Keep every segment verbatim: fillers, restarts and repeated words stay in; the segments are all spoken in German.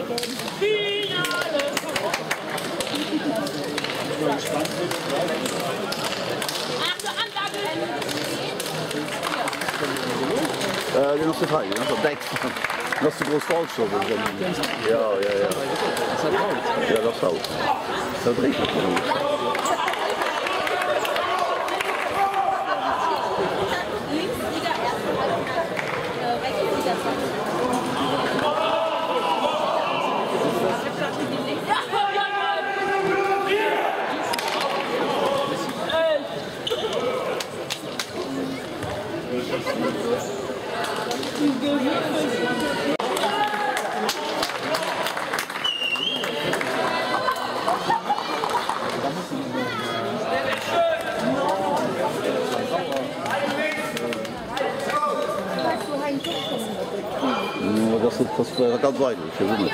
Uh, die nog te vrij, dat dekt. Dat is de groot fout zo. Ja, ja, ja. Is dat fout? Ja, dat is fout. Dat drinkt het gewoon. Dat is dat kan weinig, je weet het.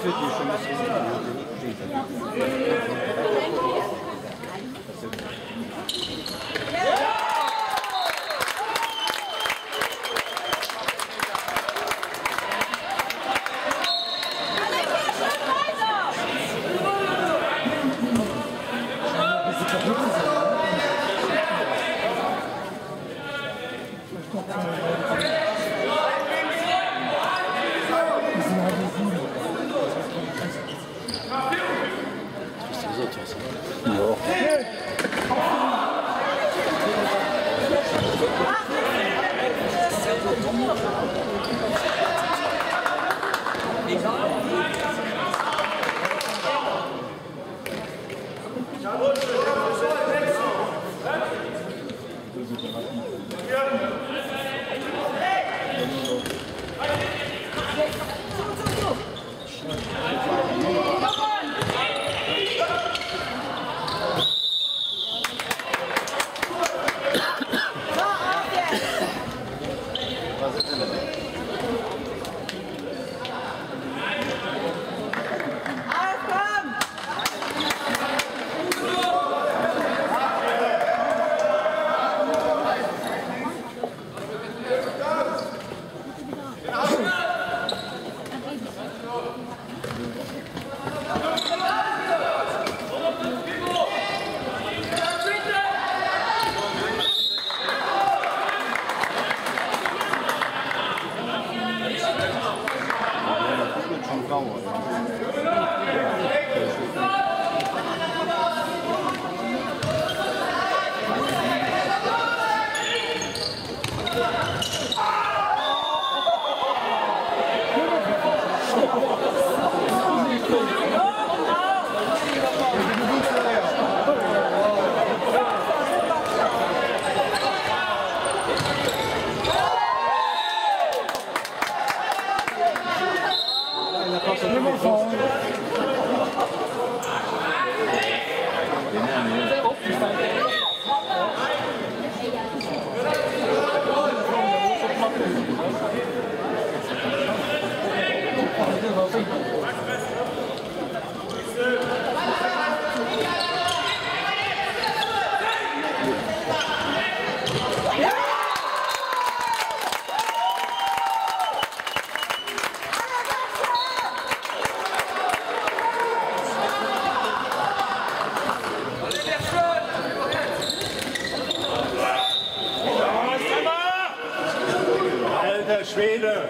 Schwede!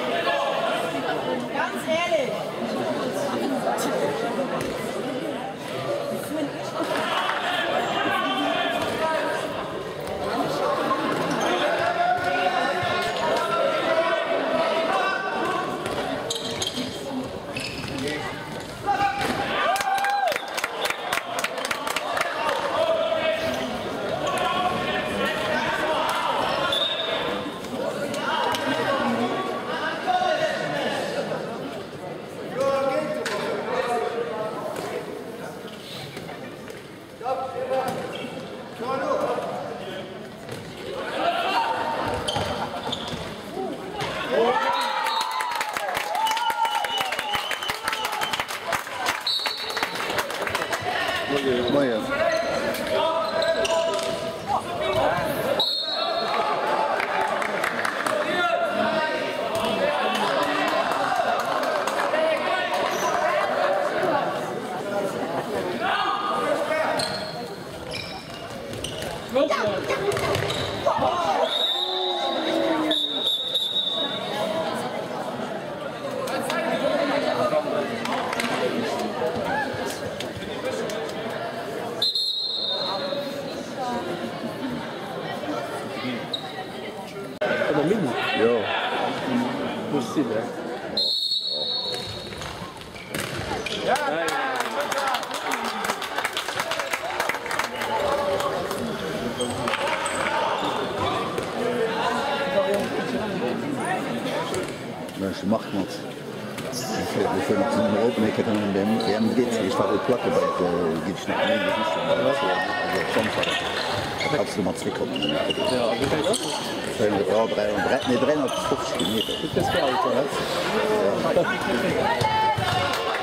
Ganz ehrlich! Moje. Jo. Muss sie, ne? Ja! Dus je mag iemand. We kunnen het niet meer openen. Ik heb een B M dit. Je staat op plakken bij het die snap nee, dat is niet. Dat is soms wat. Dat is de maatschap op. Ja, wie kan dat? Ja, drei und drei, nee, drei und fünfzig Kilometer. Das ist der Auto, ne? Ja.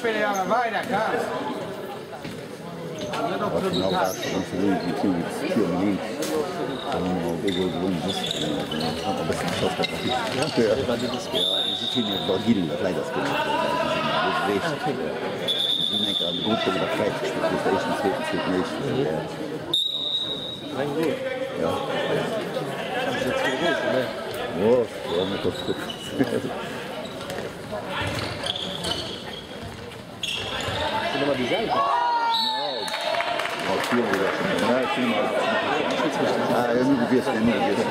weiterspielen, Junge, weiter, komm. Was genau das und so wie die Tür mit Tür und links. Dann auch irgendwo drum ist. Dann hat ein bisschen Schock. Ja, die sind hier nicht dort hin, das leider das gut. Die sind recht. Die sind eigentlich an der Gruppe wieder fertig gespielt. Das ist echt ein zweiten, zweiten, nächsten. Rein gut. Ja. Das ist jetzt viel gut, oder? Ja, ja, mit das gut. Sind immer dieselben. Auch hier wieder. Ja, ich bin mal. Ah, ja, nur gewesen, ja, nur gewesen.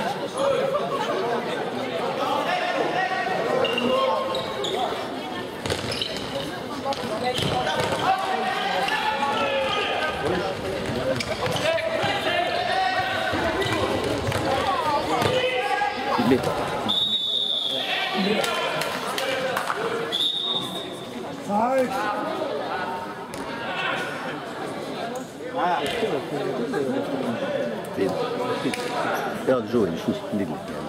Die Meter. Zeit! Ja, so, ich muss nicht.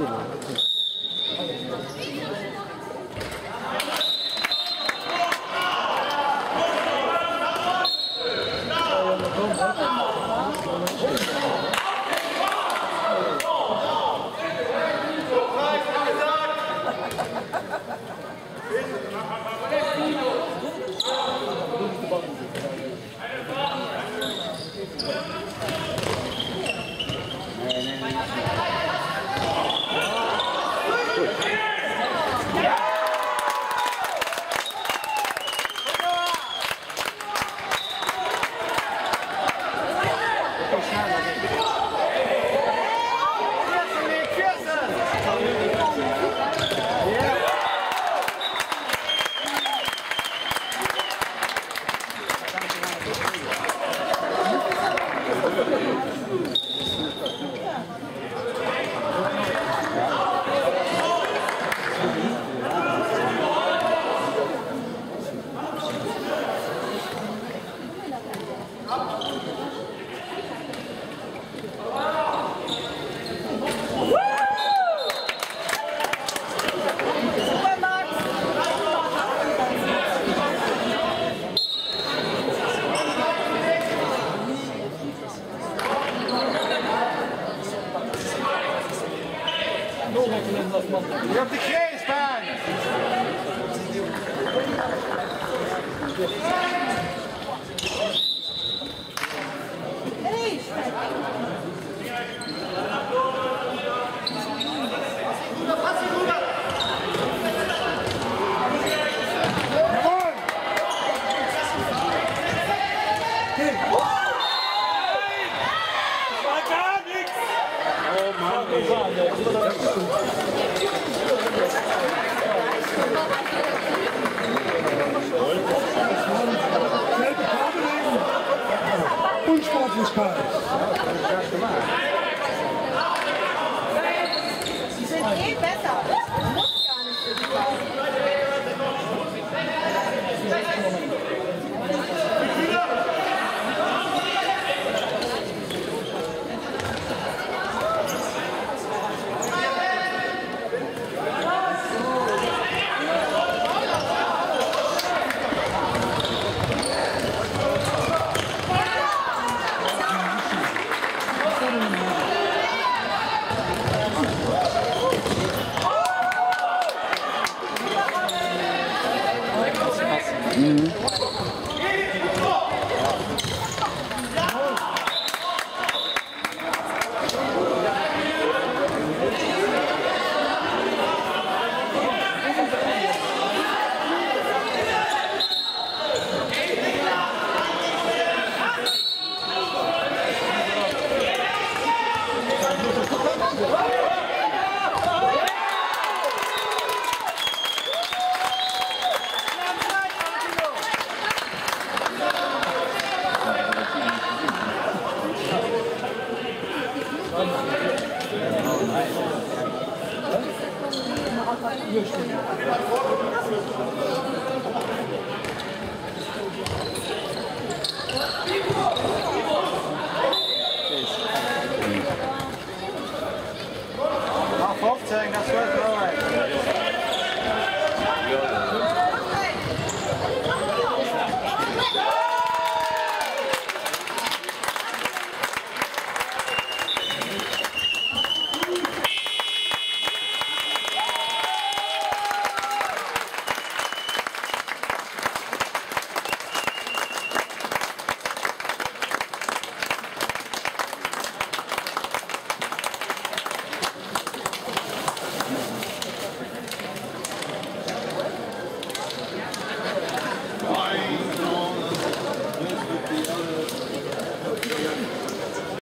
Weer op de kreesbaan! Unsportlichkeit. Sie sind eh besser. Das muss gar nicht für die Pause. fünfzehn, das wird neu.